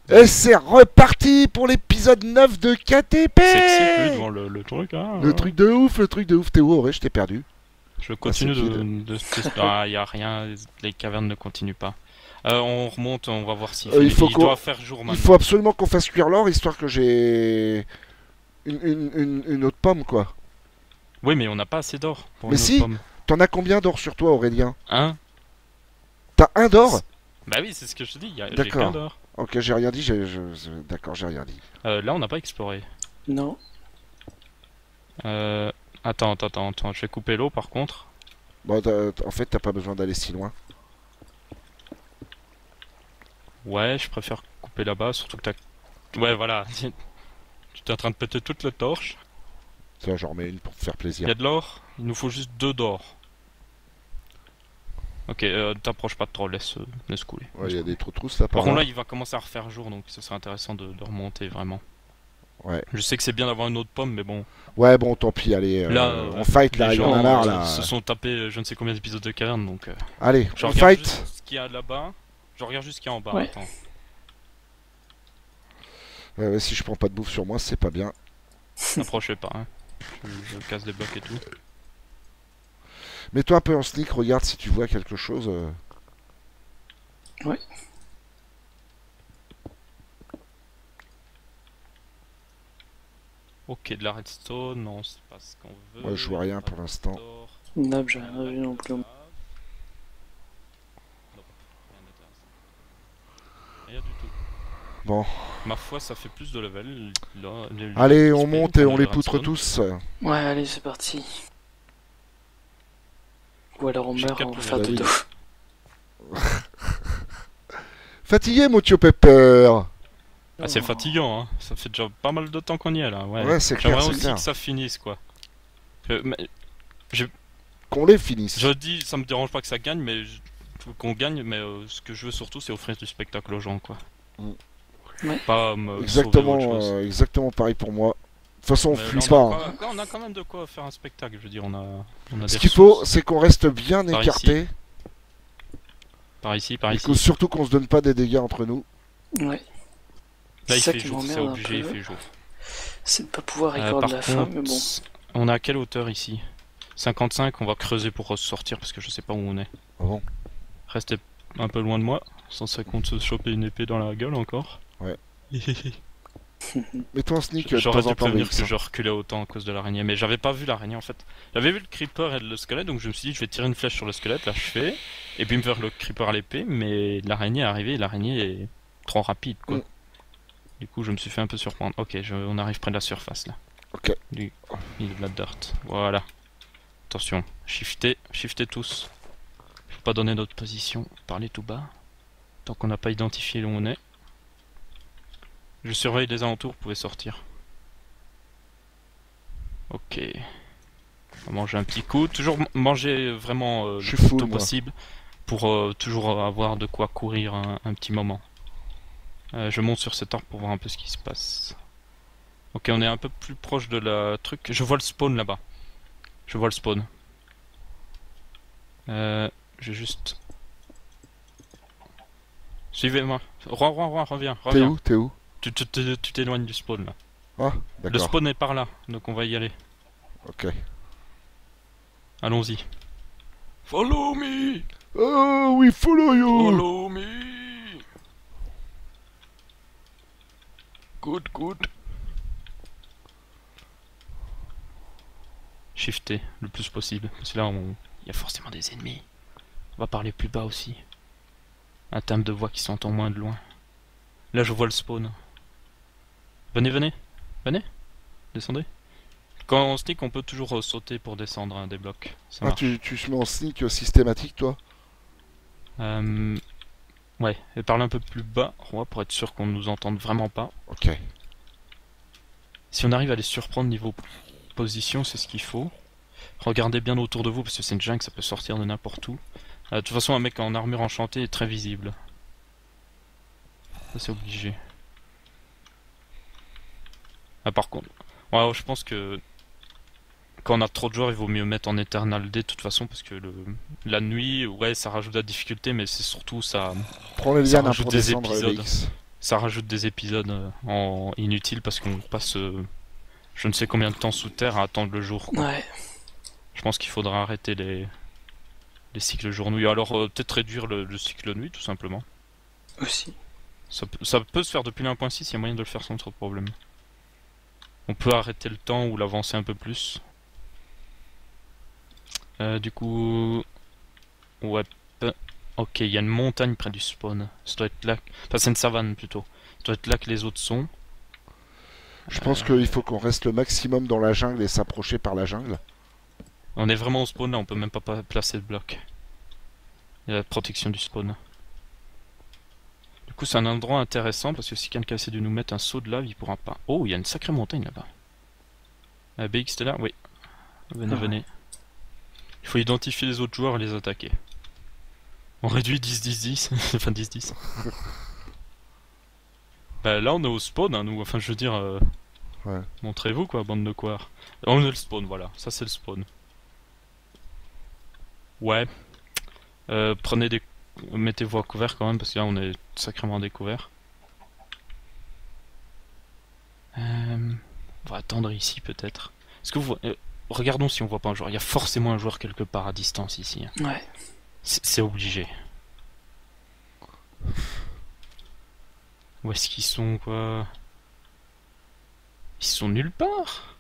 Et c'est reparti pour l'épisode 9 de KTP. Sexy plus devant le truc, hein. Le truc de ouf, le truc de ouf. Théo, ouais, je t'ai perdu. Je continue c'est Ah, y a rien, les cavernes ne continuent pas. On remonte, on va voir s'il il faut il qu'on- doit faire jour Il maintenant. faut absolument qu'on fasse cuire l'or, histoire que j'ai une autre pomme, quoi. Oui, mais on n'a pas assez d'or pour Mais une autre si. pomme. T'en as combien d'or sur toi, Aurélien? Hein? T'as un d'or? Bah oui, c'est ce que je te dis, j'ai D'accord. qu'un d'or. Ok, j'ai rien dit, d'accord, j'ai rien dit. Là, on n'a pas exploré. Non. Attends, je vais couper l'eau par contre. Bon, en fait, t'as pas besoin d'aller si loin. Ouais, je préfère couper là-bas, surtout que t'as... Ouais, voilà. Tu t'es en train de péter toute la torche. Tiens, j'en remets une pour te faire Il plaisir. y a de l'or, il nous faut juste 2 d'or. Ok, t'approches pas de trop, laisse couler. Ouais, il y a des trous trousses là, Par par contre là. là, il va commencer à refaire jour, donc ce serait intéressant de remonter vraiment. Ouais. Je sais que c'est bien d'avoir une autre pomme, mais bon. Ouais, bon, tant pis, allez. Là, on fight là, les il y en a gens, marre là. se sont tapés je ne sais combien d'épisodes de caverne, donc... Allez, je on regarde fight. juste ce qu'il y a là-bas. Je regarde juste ce qu'il y a en bas, Ouais. attends. Ouais, si je prends pas de bouffe sur moi, c'est pas bien. N'approchez pas, hein. Je casse des blocs et tout. Mets-toi un peu en sneak, regarde si tu vois quelque chose. Ouais. Ok, de la redstone, non, c'est pas ce qu'on veut. Ouais, je vois rien pour l'instant. D'or. Nab, j'ai rien vu non plus. Non, rien d'intéressant. Rien du tout. Bon. Ma foi, ça fait plus de level. Là, Allez, on monte et on les les poutre tous. Ouais, allez, c'est parti. Ou alors on J'ai meurt et on quatre va faire David. dodo. Fatigué, Motio Pepper. Ah, c'est fatigant, hein. Ça fait déjà pas mal de temps qu'on y est là. Ouais, Ouais, c'est clair, j'aimerais c'est aussi clair. que ça finisse quoi. Mais Qu'on les finisse. je dis, ça me dérange pas que ça gagne, mais qu'on gagne, mais ce que je veux surtout, c'est offrir du spectacle aux gens quoi. Mm. Ouais. Pas me sauver autre Exactement, chose. exactement pareil pour moi. De toute façon, on Mais là, finisse pas. Hein. on a quand même de quoi faire un spectacle. Je veux dire, on a Ce des qu'il faut, ressources. c'est qu'on reste bien Par écarté. Par ici, par Et ici. surtout qu'on se donne pas des dégâts entre nous. Ouais. Là, il C'est ça fait qui jour, c'est m'emmerde un obligé, il peu. fait jour. C'est de pas pouvoir Par recorder la fin, contre, mais bon. on est à quelle hauteur ici? 55, on va creuser pour ressortir parce que je sais pas où on est. Ah bon? Restez un peu loin de moi, sans ça compte se choper une épée dans la gueule encore. Ouais. Mets-toi en sneak de J'aurais temps en dû temps. prévenir Vix, que hein. je reculais autant à cause de l'araignée, mais j'avais pas vu l'araignée en fait. J'avais vu le creeper et le squelette, donc je me suis dit je vais tirer une flèche sur le squelette, là je fais, et puis me faire le creeper à l'épée, mais l'araignée est arrivée et l'araignée est trop rapide quoi. Mm. Du coup je me suis fait un peu surprendre. Ok, on arrive près de la surface là. Ok. Il y a de la dirt. Voilà. Attention, shiftez tous. Faut pas donner notre position, parlez tout bas. Tant qu'on n'a pas identifié où on est. Je surveille les alentours, vous pouvez sortir. Ok. On va manger un petit coup. Toujours manger vraiment le Je suis plus full, tôt moi. possible. Pour toujours avoir de quoi courir un petit moment. Je monte sur cet arbre pour voir un peu ce qui se passe. Ok, on est un peu plus proche de la truc. Je vois le spawn là-bas. Je vois le spawn. Je vais juste... Suivez-moi. Roi, reviens. T'es où? T'es où? Tu t'éloignes du spawn là. Ah, Le d'accord. spawn est par là, donc on va y aller. Ok. Allons-y. Follow me! Oh oui, follow you! Follow me! Good. Shifter le plus possible. Parce que là, il y a forcément des ennemis. On va parler plus bas aussi. Un timbre de voix qui s'entend moins de loin. Là, je vois le spawn. Venez. Descendez. Quand on sneak, on peut toujours sauter pour descendre des blocs. Ça Ah, marche. tu se mets en sneak systématique, toi? Ouais, et parle un peu plus bas, Roi, pour être sûr qu'on nous entende vraiment pas. Ok. Si on arrive à les surprendre niveau position, c'est ce qu'il faut. Regardez bien autour de vous, parce que c'est une jungle, ça peut sortir de n'importe où. De toute façon, un mec en armure enchantée est très visible. Ça, c'est obligé. Ah, par contre, ouais, je pense que quand on a trop de joueurs, il vaut mieux mettre en Eternal D de toute façon, parce que la nuit, ouais, ça rajoute de la difficulté, mais c'est surtout ça. Prends les Ça lianes hein, rajoute pour des descendre, épisodes. VX. ça rajoute des épisodes en inutiles parce qu'on passe je ne sais combien de temps sous terre à attendre le jour, quoi. Ouais. Je pense qu'il faudra arrêter les cycles jour-nuit. Alors peut-être réduire le cycle nuit tout simplement. Aussi. Ça peut se faire depuis l'1.6, il y a moyen de le faire sans trop de problème. On peut arrêter le temps ou l'avancer un peu plus. Du coup... Ouais. Ok, il y a une montagne près du spawn. Ça doit être là... Enfin, c'est une savane plutôt. Ça doit être là que les autres sont. Je pense qu'il faut qu'on reste le maximum dans la jungle et s'approcher par la jungle. On est vraiment au spawn là, on peut même pas placer de bloc. Il y a la protection du spawn. Du coup, c'est un endroit intéressant parce que si quelqu'un essaie de nous mettre un saut de lave, il pourra pas. Oh, il y a une sacrée montagne là-bas. BX, t'es là? Oui. Venez, venez. Il faut identifier les autres joueurs et les attaquer. On réduit 10-10-10. Enfin 10-10. Bah là, on est au spawn, hein, nous. Enfin, je veux dire. Ouais. Montrez-vous quoi, bande de couards. On est le spawn, voilà. Ça, c'est le spawn. Ouais. Prenez des. Mettez-vous à couvert quand même parce que là, on est sacrément découvert. On va attendre ici peut-être. Est-ce que vous regardons si on voit pas un joueur. Il y a forcément un joueur quelque part à distance ici. Ouais. C'est obligé. Où est-ce qu'ils sont quoi? Ils sont nulle part.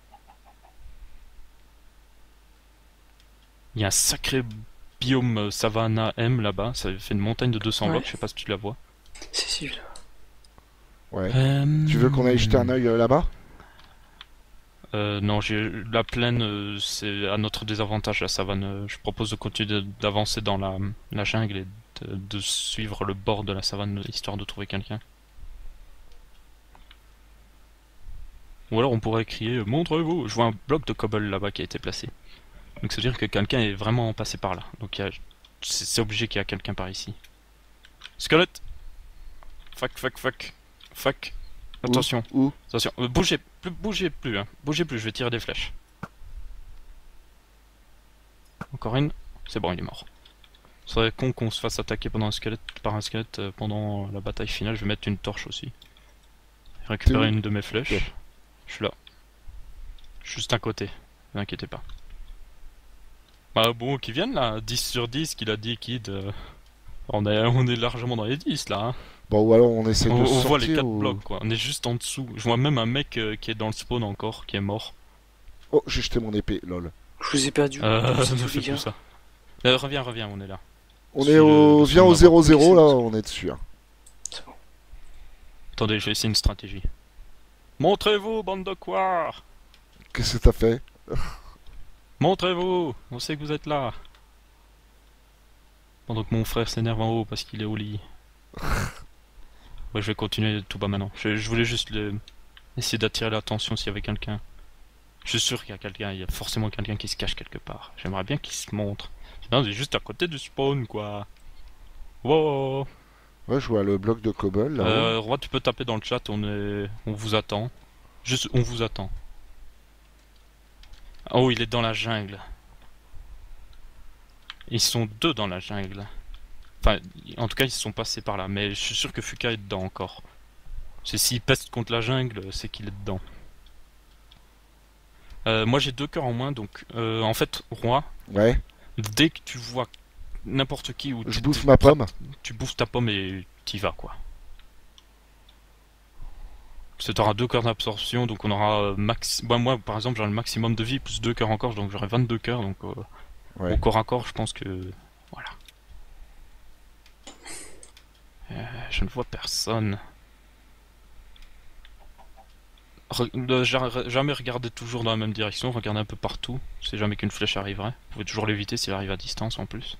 Il y a un sacré biome Savannah M là-bas. Ça fait une montagne de 200 blocs. Je sais pas si tu la vois. C'est celui-là. Ouais. Tu veux qu'on aille jeter un œil là-bas? Non, la plaine, c'est à notre désavantage, la savane. Je propose de continuer d'avancer dans la jungle et de suivre le bord de la savane, histoire de trouver quelqu'un. Ou alors on pourrait crier « Montrez-vous !» Je vois un bloc de cobble là-bas qui a été placé. Donc ça veut dire que quelqu'un est vraiment passé par là. Donc c'est obligé qu'il y a quelqu'un par ici. Squelette! Fuck. Attention. Où? Attention. Bougez plus, hein. Bougez plus, je vais tirer des flèches. Encore une. C'est bon, il est mort. Ce serait con qu'on se fasse attaquer par un squelette pendant la bataille finale. Je vais mettre une torche aussi. Récupérer une de mes flèches. Okay. Je suis là. Juste à côté. Ne vous inquiétez pas. Bah bon, qu'ils viennent là. 10 sur 10 qu'il a dit, Kid. On est largement dans les 10 là. Hein. Bon, ou alors on essaie de On sortir voit les 4 ou... blocs quoi. On est juste en dessous. Je vois même un mec qui est dans le spawn encore, qui est mort. Oh, j'ai jeté mon épée, lol. Je vous ai perdu. Ne fais plus ça. Reviens, on est là. On est au... Viens au 0-0 là, on est dessus. Hein. C'est bon. Attendez, j'ai essayé une stratégie. Montrez-vous, bande de couards! Qu'est-ce que t'as fait? Montrez-vous! On sait que vous êtes là. Pendant que mon frère s'énerve en haut parce qu'il est au lit. Ouais, je vais continuer tout bas maintenant. Je voulais juste essayer d'attirer l'attention s'il y avait quelqu'un. Je suis sûr qu'il y a quelqu'un, il y a forcément quelqu'un qui se cache quelque part. J'aimerais bien qu'il se montre. Non, c'est juste à côté du spawn, quoi. Wow. Ouais, je vois le bloc de cobble là. Roi, tu peux taper dans le chat, on vous attend. Juste, on vous attend. Oh, il est dans la jungle. Ils sont deux dans la jungle. Enfin, en tout cas, ils sont passés par là. Mais je suis sûr que Fuka est dedans encore. C'est s'il peste contre la jungle, c'est qu'il est dedans. Moi, j'ai 2 cœurs en moins, donc... en fait, Roi, Ouais. dès que tu vois n'importe qui ou Je bouffe ma pomme. tu bouffes ta pomme et t'y vas, quoi. Parce que t'auras 2 cœurs d'absorption, donc on aura moi, par exemple, j'aurai le maximum de vie, plus 2 cœurs encore, donc j'aurai 22 cœurs, donc... Ouais. Au corps à corps, je pense que... Voilà. Je ne vois personne. Jamais regarder toujours dans la même direction, regardez un peu partout. C'est jamais qu'une flèche arriverait. Vous pouvez toujours l'éviter s'il arrive à distance en plus.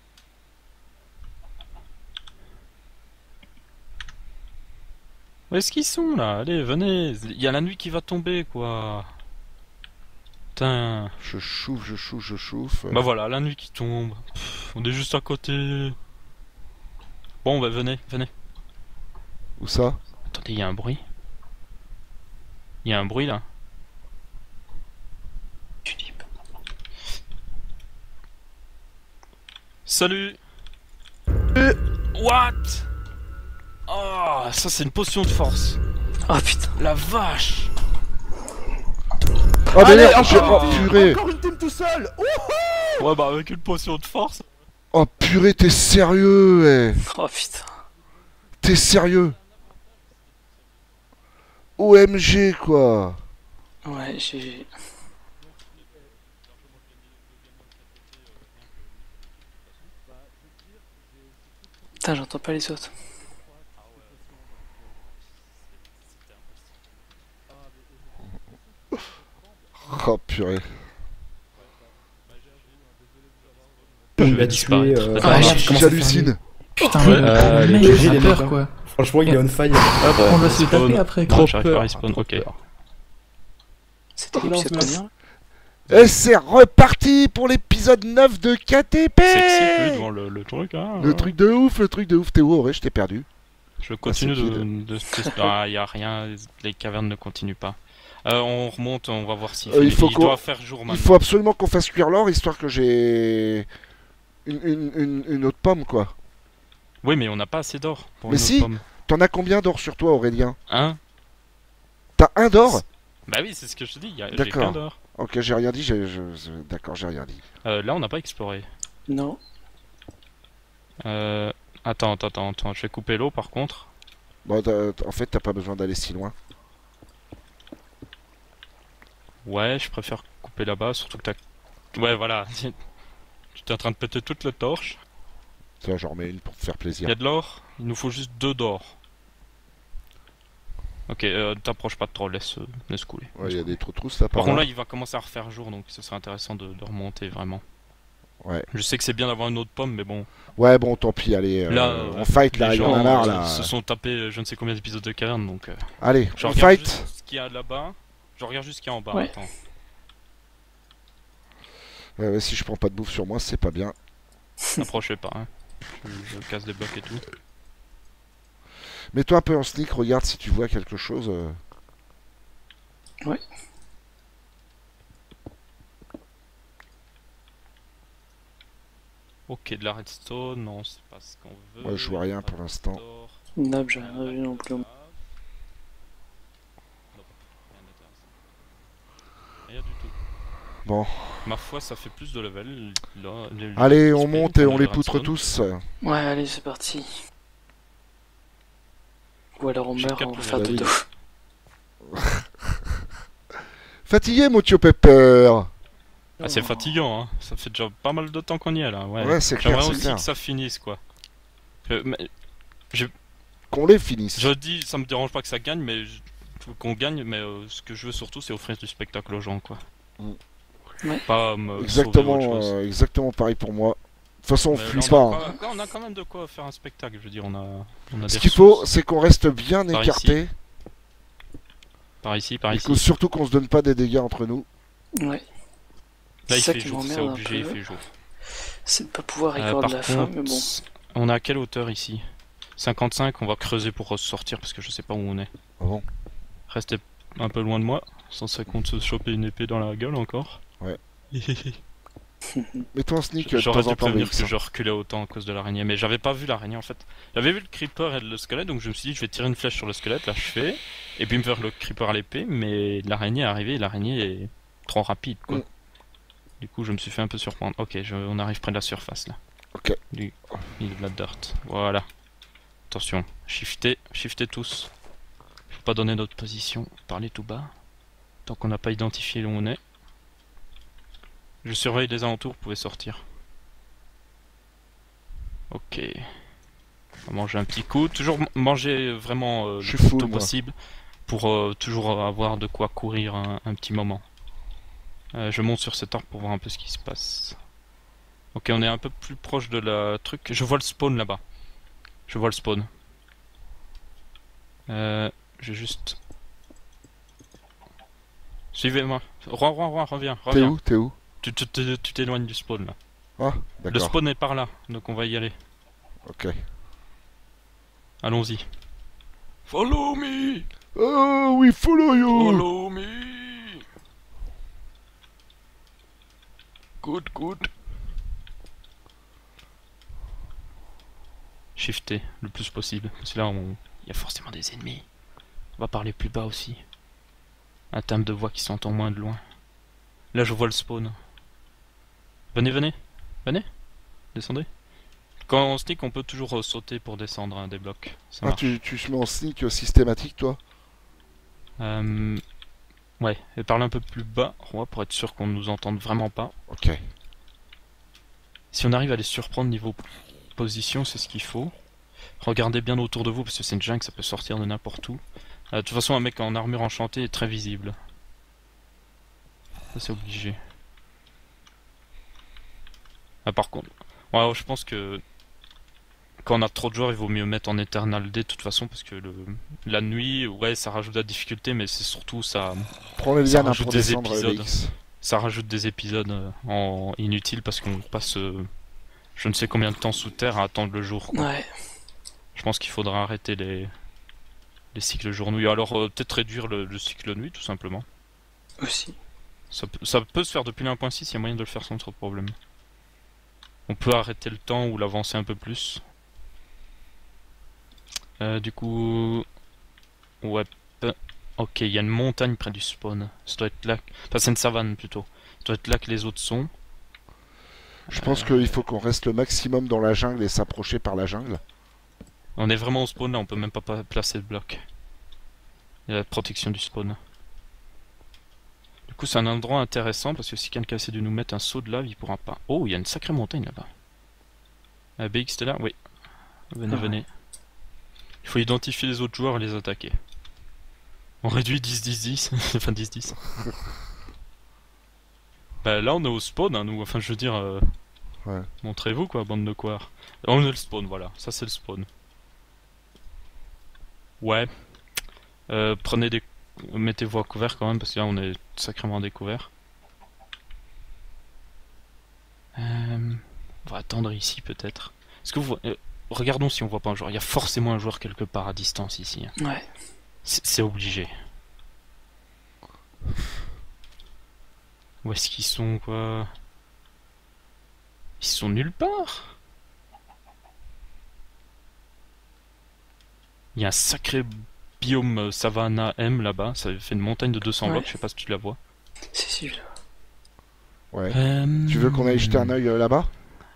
Où est-ce qu'ils sont là? Allez, venez. Il y a la nuit qui va tomber, quoi. Putain. Je chauffe. Bah voilà, la nuit qui tombe. Pff, on est juste à côté. Bon, bah venez. Où ça? Attendez, il y a un bruit. Il y a un bruit là. Tulipe. Salut. What? Oh, ça c'est une potion de force. Oh putain. La vache. Oh, mais Allez, merde, encore oh, une team, purée. encore une team tout seul. Ouais, bah avec une potion de force. Oh, purée, t'es sérieux, eh. Oh putain. T'es sérieux? OMG, quoi. Ouais, j'ai... Putain, j'entends pas les autres. Oh, purée. Il vais a disparaître. tué. Ouais, Farah, j'ai- qui commence à faire J'hallucine. Putain, Ouais, le mec, GG, j'ai les peur mecs, quoi. Franchement, il est on fire. Hop, On va se le spawn. taper après. Non, Trop j'arrive pas à peur. respawn, ok. C'était Non, l'épisode mais- combien? Et c'est reparti pour l'épisode 9 de KTP. Sexy plus devant le truc, hein. Le truc de ouf, le truc de ouf. T'es où, Auré? Je t'ai perdu. Je continue c'est de... Ah, y a rien, les cavernes ne continuent pas. On remonte, on va voir s'il il fait... faut il qu'on- doit faire jour Il maintenant. faut absolument qu'on fasse cuire l'or, histoire que j'ai une autre pomme, quoi. Oui, mais on n'a pas assez d'or pour Mais une autre si. pomme. T'en as combien d'or sur toi, Aurélien? Hein? T'as un d'or? Bah oui, c'est ce que je te dis, j'ai D'accord. qu'un d'or. Ok, j'ai rien dit, d'accord, j'ai rien dit. Là, on n'a pas exploré. Non. Attends, je vais couper l'eau par contre. Bon, en fait, t'as pas besoin d'aller si loin. Ouais, je préfère couper là-bas, surtout que t'as... Ouais, voilà. Tu es en train de péter toute la torche. Tiens, j'en remets une pour te faire Il plaisir. y a de l'or, il nous faut juste 2 d'or. Ok, t'approches pas de trop, laisse couler. Ouais, il y a des trous trousses là Par par contre là. là, il va commencer à refaire jour, donc ce serait intéressant de remonter vraiment. Ouais. Je sais que c'est bien d'avoir une autre pomme, mais bon. Ouais, bon, tant pis, allez. Là, on fight là, les il y en a gens marre là. se sont tapés je ne sais combien d'épisodes de caverne, donc... Allez, je on regarde fight. juste ce qu'il y a là-bas. Je regarde juste ce qu'il y a en bas, Ouais. attends. Si je prends pas de bouffe sur moi, c'est pas bien. Approchez pas, hein. Je casse des blocs et tout. Mets-toi un peu en sneak, regarde si tu vois quelque chose. Ouais. Ok, de la redstone, non, c'est pas ce qu'on veut. Moi, je vois rien pour l'instant. D'or. Nope, j'ai rien vu non plus. Nope, rien d'intéressant. Rien du tout. Bon. Ma foi, ça fait plus de level. Là, Allez, les on spells monte et qu'on on a les de poutre redstone. tous. Ouais, allez, c'est parti. Ou alors on J'ai meurt, quatre on va faire level. dodo. Fatigué, Motio Pepper. Ah, c'est fatigant, hein. Ça fait déjà pas mal de temps qu'on y est là. Ouais, Ouais, c'est clair, J'aimerais c'est aussi clair. que ça finisse quoi. Mais Qu'on les finisse. je dis, ça me dérange pas que ça gagne, mais qu'on gagne, mais ce que je veux surtout, c'est offrir du spectacle aux gens quoi. Mm. Ouais. Pas me sauver Exactement, autre chose. exactement pareil pour moi. De toute façon, on Mais là, fuit on, pas. a, hein. on a quand même de quoi faire un spectacle. Je veux dire, on a Ce des qu'il faut, ressources. c'est qu'on reste bien Par écarté. Par ici, par Et ici. que- surtout qu'on se donne pas des dégâts entre nous. Ouais. Là, il C'est ça fait qui jour, c'est m'emmerde un obligé, il peu. fait jour. C'est de pas pouvoir Par record la fin, contre, mais bon. on est à quelle hauteur ici 55, on va creuser pour ressortir parce que je sais pas où on est. Ah bon? Restez un peu loin de moi, sans ça compte se choper une épée dans la gueule encore. Ouais. Mets-toi en sneak de J'aurais temps en dû temps, prévenir Vélix. que je reculais autant à cause de l'araignée, mais j'avais pas vu l'araignée en fait. J'avais vu le creeper et le squelette, donc je me suis dit je vais tirer une flèche sur le squelette, là je fais, et puis me faire le creeper à l'épée, mais l'araignée est arrivée et l'araignée est trop rapide quoi. Mm. Du coup je me suis fait un peu surprendre. Ok, on arrive près de la surface là. Ok. Il y a de la dirt, voilà. Attention, shiftez tous. Faut pas donner notre position, parlez tout bas. Tant qu'on n'a pas identifié où on est. Je surveille les alentours, vous pouvez sortir. Ok. On va manger un petit coup. Toujours manger vraiment Je le suis plus full, tôt moi. possible. Pour toujours avoir de quoi courir un petit moment. Je monte sur cet arbre pour voir un peu ce qui se passe. Ok, on est un peu plus proche de la truc. Je vois le spawn là-bas. Je vois le spawn. J'ai juste... Suivez-moi. Reviens. T'es où? T'es où? Tu t'éloignes du spawn là. Ah, Le d'accord. spawn est par là, donc on va y aller. Ok. Allons-y. Follow me! Oh oui, follow you! Follow me! Good. shifter le plus possible. Parce que là, il y a forcément des ennemis. On va parler plus bas aussi. Un timbre de voix qui s'entend moins de loin. Là, je vois le spawn. Venez, venez. Venez. Descendez. Quand on sneak, on peut toujours sauter pour descendre des blocs. Ça Ah, marche. tu se mets en sneak systématique, toi? Ouais, et parle un peu plus bas, Roi, pour être sûr qu'on nous entende vraiment pas. Ok. Si on arrive à les surprendre niveau position, c'est ce qu'il faut. Regardez bien autour de vous, parce que c'est une jungle, ça peut sortir de n'importe où. De toute façon, un mec en armure enchantée est très visible. Ça, c'est obligé. Ah, par contre, ouais, je pense que quand on a trop de joueurs, il vaut mieux mettre en Eternal D de toute façon, parce que la nuit, ouais, ça rajoute de la difficulté, mais c'est surtout ça, Prends les ça lianes hein, rajoute pour des descendre les épisodes. X. Ça rajoute des épisodes en inutiles parce qu'on passe je ne sais combien de temps sous terre à attendre le jour, quoi. Ouais. Je pense qu'il faudra arrêter les cycles jour-nuit. Alors peut-être réduire le cycle nuit tout simplement. Aussi. Ça peut se faire depuis l'1.6, il y a moyen de le faire sans trop de problème. On peut arrêter le temps ou l'avancer un peu plus. Du coup... Ouais. Ok, il y a une montagne près du spawn. Ça doit être là... Enfin c'est une savane plutôt. Ça doit être là que les autres sont. Je pense qu'il faut qu'on reste le maximum dans la jungle et s'approcher par la jungle. On est vraiment au spawn là, on peut même pas placer de bloc. Il y a la protection du spawn. Du coup c'est un endroit intéressant parce que si quelqu'un essaie de nous mettre un saut de lave, il pourra pas. Oh, il y a une sacrée montagne là-bas. BX t'es là? Oui. Venez, Ah. venez. Il faut identifier les autres joueurs et les attaquer. On réduit 10-10-10, enfin 10-10. Bah là on est au spawn, hein, nous, enfin je veux dire... Ouais. Montrez-vous quoi, bande de couards. On est le spawn, voilà, ça c'est le spawn. Ouais. Prenez des... Mettez-vous à couvert quand même, parce que là on est sacrément découvert. On va attendre ici peut-être. Est-ce que vous... regardons si on voit pas un joueur. Il y a forcément un joueur quelque part à distance ici. Hein. Ouais. C'est obligé. Où est-ce qu'ils sont quoi? Ils sont nulle part. Il y a un sacré biome Savannah M là-bas. Ça fait une montagne de 200 Ouais. blocs, je sais pas si tu la vois. C'est celui-là. Ouais. Tu veux qu'on aille jeter un œil là-bas?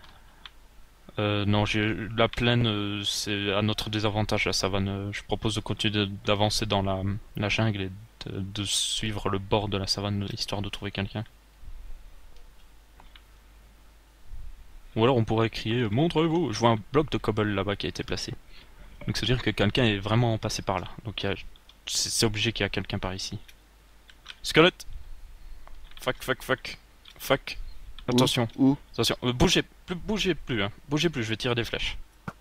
Non, la plaine, c'est à notre désavantage la savane. Je propose de continuer d'avancer dans la jungle et de suivre le bord de la savane histoire de trouver quelqu'un. Ou alors on pourrait crier montrez-vous. Je vois un bloc de cobble là-bas qui a été placé. Donc ça veut dire que quelqu'un est vraiment passé par là. Donc c'est obligé qu'il y a quelqu'un par ici. Squelette. Fuck. Attention. Où? Attention. Bougez plus, hein. Bougez plus, je vais tirer des flèches.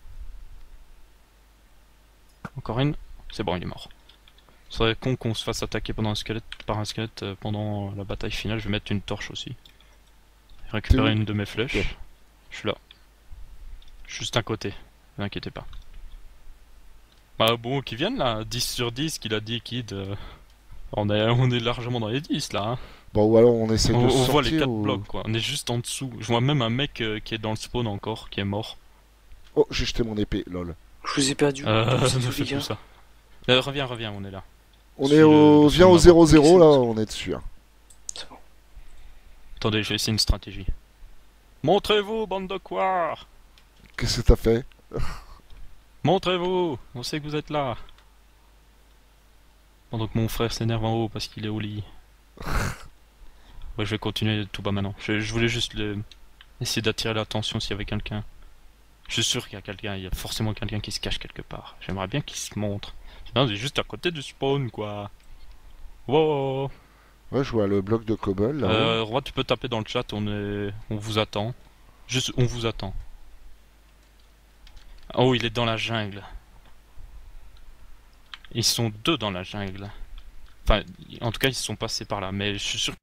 Encore une. C'est bon, il est mort. Ce serait con qu'on se fasse attaquer par un squelette pendant la bataille finale. Je vais mettre une torche aussi. Récupérer une de mes flèches. Ok. Je suis là. Juste à côté. Ne vous inquiétez pas. Bah bon, qu'ils viennent là. 10 sur 10 qu'il a dit Kid. On est largement dans les 10 là. Hein. Bon, ou alors on essaie de On sortir voit les 4 ou... blocs quoi. On est juste en dessous. Je vois même un mec qui est dans le spawn encore, qui est mort. Oh, j'ai jeté mon épée, lol. Je vous ai perdu. Ne C'est fais les gars. plus ça. Reviens, on est là. On Si est au... le Viens au son 0-0, là, on est dessus. Hein. C'est bon. Attendez, j'ai essayé une stratégie. Montrez-vous, bande de couards! Qu'est-ce que t'as fait? Montrez-vous! On sait que vous êtes là. Pendant que mon frère s'énerve en haut parce qu'il est au lit. Ouais, je vais continuer tout bas maintenant. Je voulais juste essayer d'attirer l'attention s'il y avait quelqu'un. Je suis sûr qu'il y a quelqu'un, il y a forcément quelqu'un qui se cache quelque part. J'aimerais bien qu'il se montre. Non, c'est juste à côté du spawn, quoi. Wow! Ouais, je vois le bloc de cobble, là. Roi, tu peux taper dans le chat, on vous attend. Juste, on vous attend. Oh, il est dans la jungle. Ils sont deux dans la jungle. Enfin, en tout cas, ils sont passés par là. Mais je suis sûr